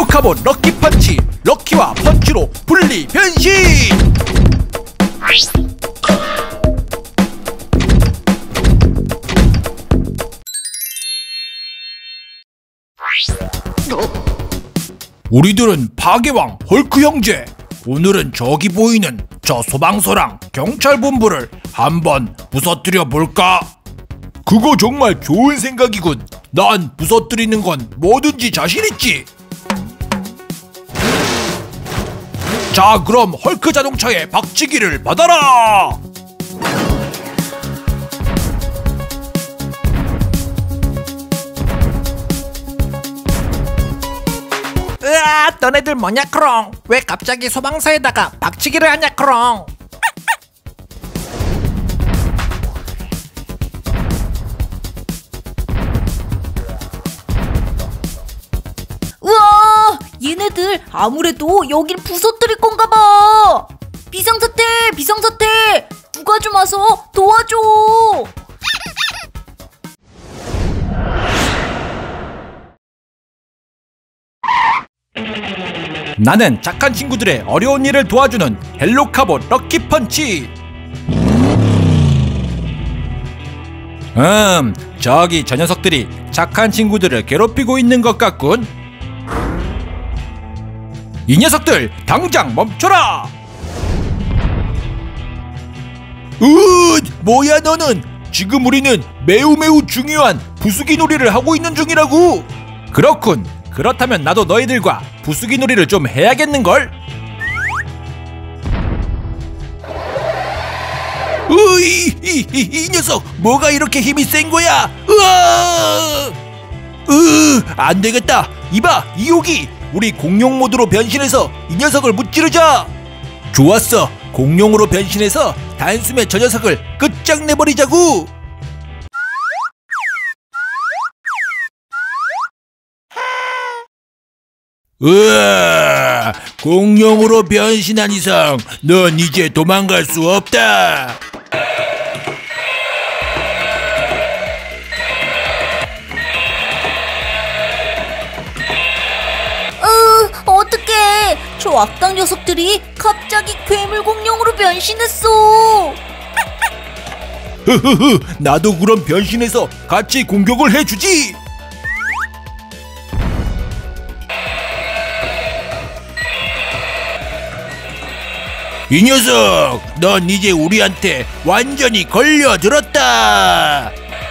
헬로카봇 럭키펀치, 럭키와 펀치로 분리 변신! 우리들은 파괴왕 헐크 형제. 오늘은 저기 보이는 저 소방서랑 경찰본부를 한번 부서뜨려 볼까? 그거 정말 좋은 생각이군. 난 부서뜨리는 건 뭐든지 자신있지. 자, 그럼 헐크 자동차의 박치기를 받아라. 으아, 너네들 뭐냐 크롱? 왜 갑자기 소방서에다가 박치기를 하냐 크롱? 우와, 얘네들 아무래도 여길 부서뜨릴 건가 봐. 비상사태, 비상사태, 누가 좀 와서 도와줘. 나는 착한 친구들의 어려운 일을 도와주는 헬로카봇 럭키펀치. 저기 저 녀석들이 착한 친구들을 괴롭히고 있는 것 같군. 이 녀석들 당장 멈춰라. 뭐야 너는? 지금 우리는 매우 중요한 부수기 놀이를 하고 있는 중이라고. 그렇군. 그렇다면 나도 너희들과 부수기 놀이를 좀 해야겠는걸? 이 녀석 뭐가 이렇게 힘이 센 거야? 안되겠다. 이봐 이호기, 우리 공룡 모드로 변신해서 이 녀석을 무찌르자. 좋았어. 공룡으로 변신해서 단숨에 저 녀석을 끝장내버리자구. 으아! 공룡으로 변신한 이상 넌 이제 도망갈 수 없다. 어떡해. 저 악당 녀석들이 갑자기 괴물 공룡으로 변신했어. 나도 그럼 변신해서 같이 공격을 해주지. 이 녀석, 넌 이제 우리한테 완전히 걸려들었다.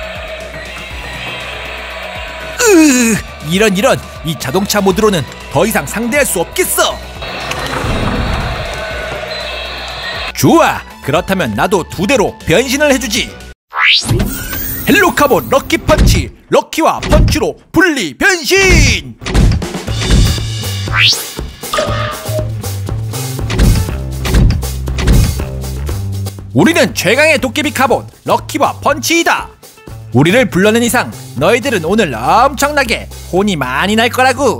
이런 이 자동차 모드로는 더 이상 상대할 수 없겠어. 좋아, 그렇다면 나도 2대로 변신을 해주지. 헬로카봇 럭키펀치, 럭키와 펀치로 분리 변신! 우리는 최강의 도깨비 카봇 럭키와 펀치이다. 우리를 불러낸 이상 너희들은 오늘 엄청나게 혼이 많이 날 거라고.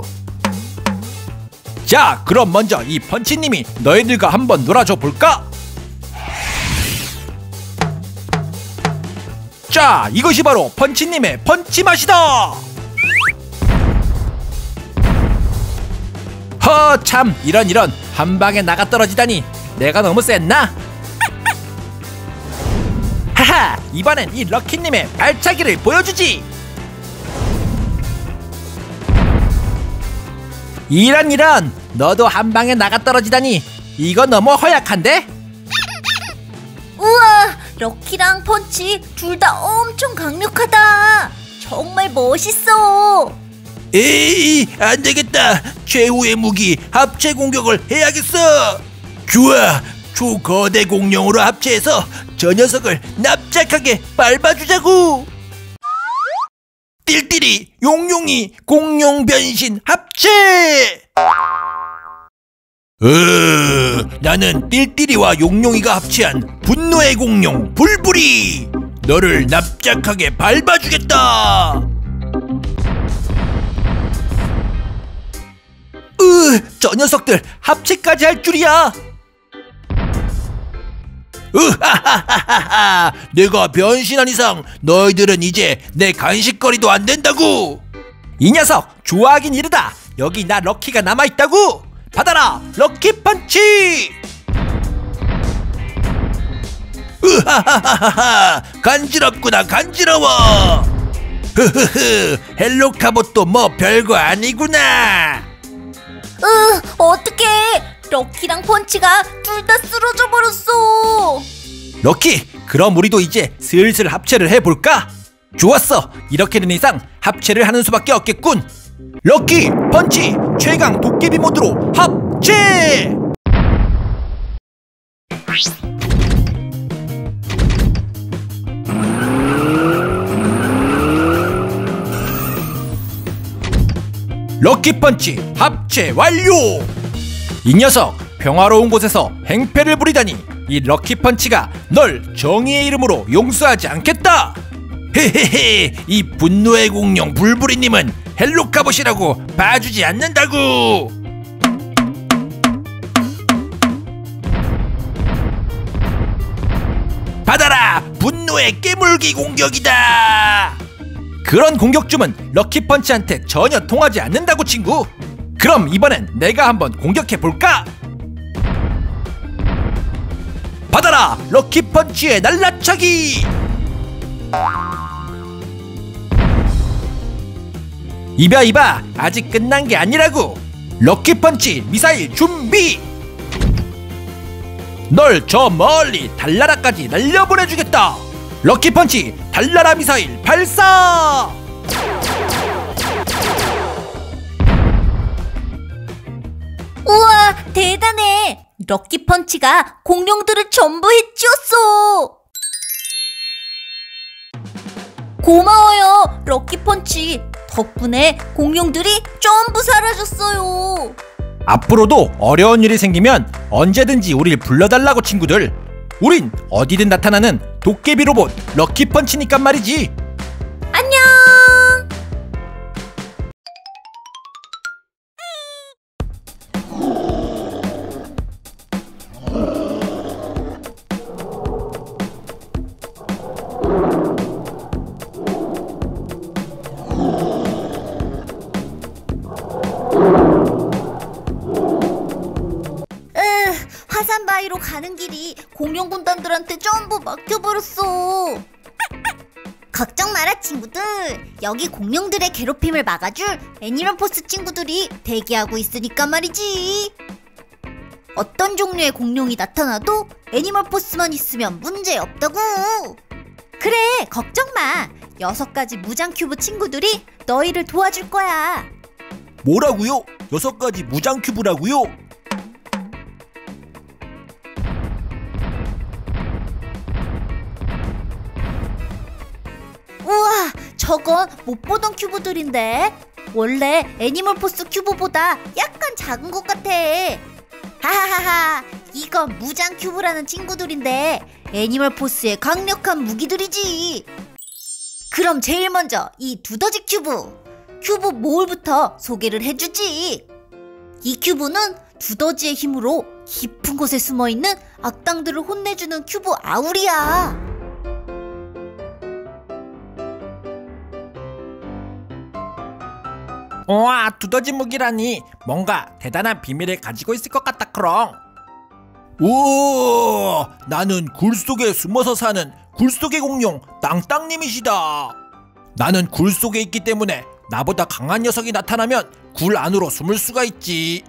자, 그럼 먼저 이 펀치님이 너희들과 한번 놀아줘 볼까? 자, 이것이 바로 펀치님의 펀치 맛이다. 참, 이런 한 방에 나가 떨어지다니 내가 너무 셌나? 하하, 이번엔 이 럭키님의 발차기를 보여주지. 이런 너도 한 방에 나가 떨어지다니 이거 너무 허약한데? 우와, 럭키랑 펀치 둘 다 엄청 강력하다. 정말 멋있어. 에이, 안되겠다. 최후의 무기 합체 공격을 해야겠어. 좋아, 초거대 공룡으로 합체해서 저 녀석을 납작하게 밟아주자구. 띨띨이 용용이 공룡 변신 합체. 나는 띨띨이와 용용이가 합체한 분노의 공룡 불불이. 너를 납작하게 밟아주겠다. 저 녀석들 합체까지 할 줄이야. 으하하하하! 내가 변신한 이상 너희들은 이제 내 간식거리도 안 된다고. 이 녀석 좋아하긴 이르다. 여기 나 럭키가 남아있다고. 받아라 럭키 펀치. 으하하하하, 간지럽구나 간지러워. 흐흐흐, 헬로 카봇도 뭐 별거 아니구나. 어떡해. 럭키랑 펀치가 둘 다 쓰러져 버렸어. 럭키, 그럼 우리도 이제 슬슬 합체를 해볼까? 좋았어, 이렇게 된 이상 합체를 하는 수밖에 없겠군. 럭키 펀치 최강 도깨비 모드로 합체. 럭키 펀치 합체 완료. 이 녀석, 평화로운 곳에서 행패를 부리다니. 이 럭키 펀치가 널 정의의 이름으로 용서하지 않겠다. 헤헤헤, 이 분노의 공룡 불부리님은 헬로 카봇이라고 봐주지 않는다고. 받아라, 분노의 깨물기 공격이다. 그런 공격춤은 럭키 펀치한테 전혀 통하지 않는다고 친구. 그럼 이번엔 내가 한번 공격해볼까? 받아라 럭키 펀치의 날라차기. 이봐, 아직 끝난 게 아니라고. 럭키 펀치 미사일 준비. 널 저 멀리 달나라까지 날려보내주겠다. 럭키 펀치 달나라 미사일 발사. 우와, 대단해. 럭키 펀치가 공룡들을 전부 해치웠어. 고마워요, 럭키 펀치. 덕분에 공룡들이 전부 사라졌어요. 앞으로도 어려운 일이 생기면 언제든지 우릴 불러달라고 친구들. 우린 어디든 나타나는 도깨비 로봇 럭키 펀치니까 말이지. 안녕. 화산바위로 가는 길이 공룡 군단들한테 전부 막혀버렸어. 걱정 마라 친구들. 여기 공룡들의 괴롭힘을 막아줄 애니멀포스 친구들이 대기하고 있으니까 말이지. 어떤 종류의 공룡이 나타나도 애니멀포스만 있으면 문제없다고. 그래, 걱정 마. 6가지 무장 큐브 친구들이 너희를 도와줄 거야. 뭐라고요? 6가지 무장 큐브라고요? 우와, 저건 못 보던 큐브들인데. 원래 애니멀포스 큐브보다 약간 작은 것 같아. 하하하하, 이건 무장 큐브라는 친구들인데 애니멀포스의 강력한 무기들이지. 그럼 제일 먼저 이 두더지 큐브 모을부터 소개를 해주지. 이 큐브는 두더지의 힘으로 깊은 곳에 숨어있는 악당들을 혼내주는 큐브 아울이야. 우와, 두더지 무기라니. 뭔가 대단한 비밀을 가지고 있을 것 같다 크롱. 오, 나는 굴 속에 숨어서 사는 굴 속의 공룡 땅땅님이시다. 나는 굴 속에 있기 때문에 나보다 강한 녀석이 나타나면 굴 안으로 숨을 수가 있지.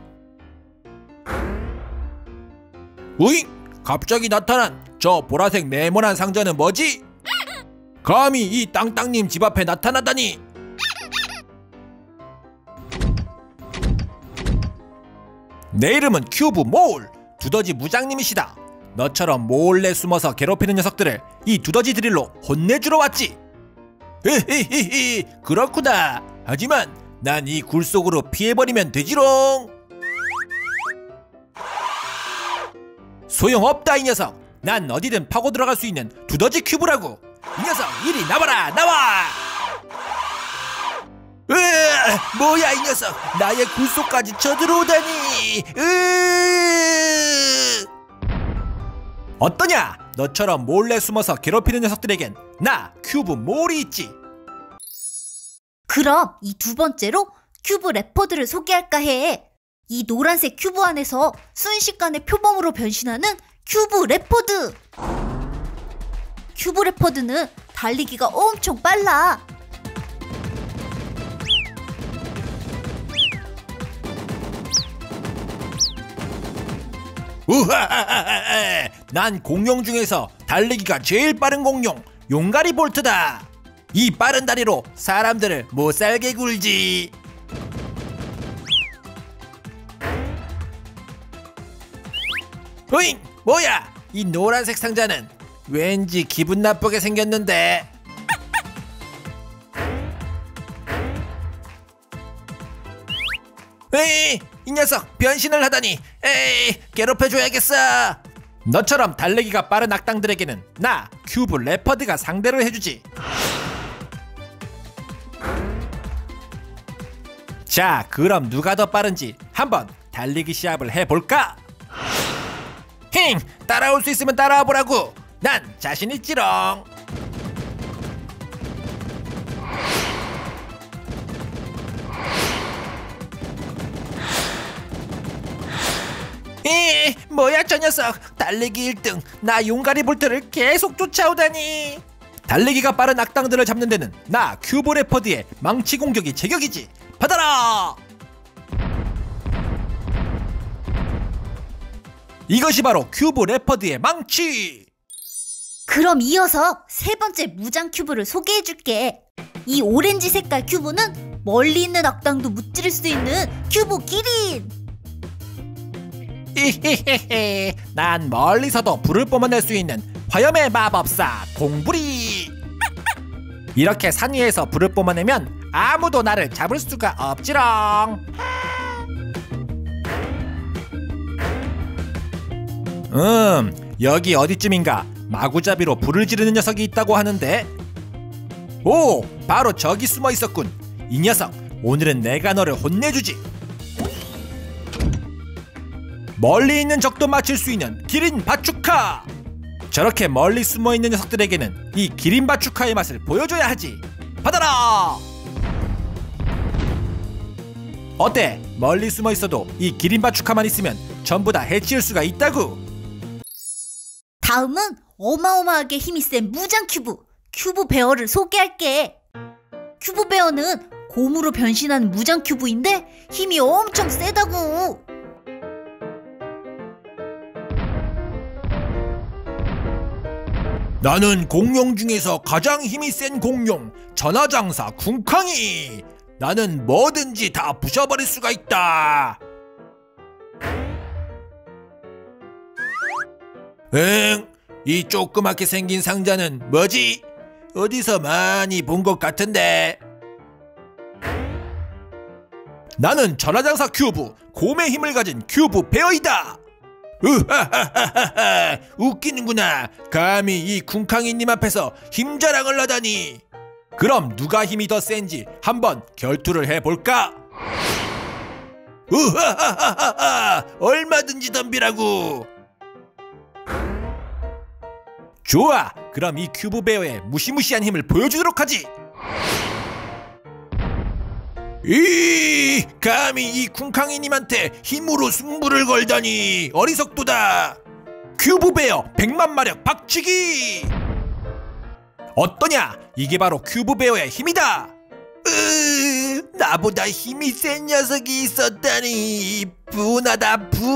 으잉, 갑자기 나타난 저 보라색 네모난 상자는 뭐지? 감히 이 땅땅님 집 앞에 나타나다니. 내 이름은 큐브 모울, 두더지 무장님이시다. 너처럼 몰래 숨어서 괴롭히는 녀석들을 이 두더지 드릴로 혼내주러 왔지. 히히히히, 그렇구나. 하지만 난 이 굴 속으로 피해버리면 되지롱. 소용없다 이 녀석. 난 어디든 파고 들어갈 수 있는 두더지 큐브라고. 이 녀석 이리 나와라, 나와. 뭐야 이 녀석, 나의 굴 속까지 쳐들어오다니. 어떠냐? 너처럼 몰래 숨어서 괴롭히는 녀석들에겐 나 큐브 몰이 있지. 그럼 이 두 번째로 큐브 레퍼드를 소개할까 해. 이 노란색 큐브 안에서 순식간에 표범으로 변신하는 큐브 레퍼드. 큐브 레퍼드는 달리기가 엄청 빨라. 우하하하하! 난 공룡 중에서 달리기가 제일 빠른 공룡 용가리 볼트다. 이 빠른 다리로 사람들을 못살게 굴지. 으잉! 뭐야? 이 노란색 상자는 왠지 기분 나쁘게 생겼는데. 에이! 이 녀석 변신을 하다니. 에이! 괴롭혀줘야겠어. 너처럼 달리기가 빠른 악당들에게는 나 큐브 레퍼드가 상대를 해주지. 자, 그럼 누가 더 빠른지 한번 달리기 시합을 해볼까? 힝! 따라올 수 있으면 따라와 보라고. 난 자신 있지롱. 뭐야 저 녀석. 달리기 1등 나 용가리 볼트를 계속 쫓아오다니. 달리기가 빠른 악당들을 잡는 데는 나 큐브 레퍼드의 망치 공격이 제격이지. 받아라. 이것이 바로 큐브 레퍼드의 망치. 그럼 이어서 세 번째 무장 큐브를 소개해줄게. 이 오렌지 색깔 큐브는 멀리 있는 악당도 무찌를 수 있는 큐브 기린. 히히히히, 난 멀리서도 불을 뿜어낼 수 있는 화염의 마법사 공부리. 이렇게 산 위에서 불을 뿜어내면 아무도 나를 잡을 수가 없지롱. 여기 어디쯤인가 마구잡이로 불을 지르는 녀석이 있다고 하는데. 오, 바로 저기 숨어 있었군. 이 녀석, 오늘은 내가 너를 혼내주지. 멀리 있는 적도 맞출 수 있는 기린 바추카. 저렇게 멀리 숨어있는 녀석들에게는 이 기린 바추카의 맛을 보여줘야 하지. 받아라. 어때? 멀리 숨어있어도 이 기린 바추카만 있으면 전부 다 해치울 수가 있다고. 다음은 어마어마하게 힘이 센 무장 큐브, 큐브 베어를 소개할게. 큐브 베어는 곰으로 변신하는 무장 큐브인데 힘이 엄청 세다고. 나는 공룡 중에서 가장 힘이 센 공룡 전하장사 쿵쾅이. 나는 뭐든지 다 부셔버릴 수가 있다. 응? 이 조그맣게 생긴 상자는 뭐지? 어디서 많이 본 것 같은데. 나는 전하장사 큐브, 곰의 힘을 가진 큐브 베어이다. 으하하하하, 웃기는구나. 감히 이 쿵쾅이님 앞에서 힘자랑을 하다니. 그럼 누가 힘이 더 센지 한번 결투를 해볼까? 으하하하하, 얼마든지 덤비라고. 좋아, 그럼 이 큐브 베어의 무시무시한 힘을 보여주도록 하지. 감히 이 쿵쾅이님한테 힘으로 승부를 걸다니. 어리석도다. 큐브 베어 100만 마력 박치기. 어떠냐? 이게 바로 큐브 베어의 힘이다. 나보다 힘이 센 녀석이 있었다니. 분하다 분.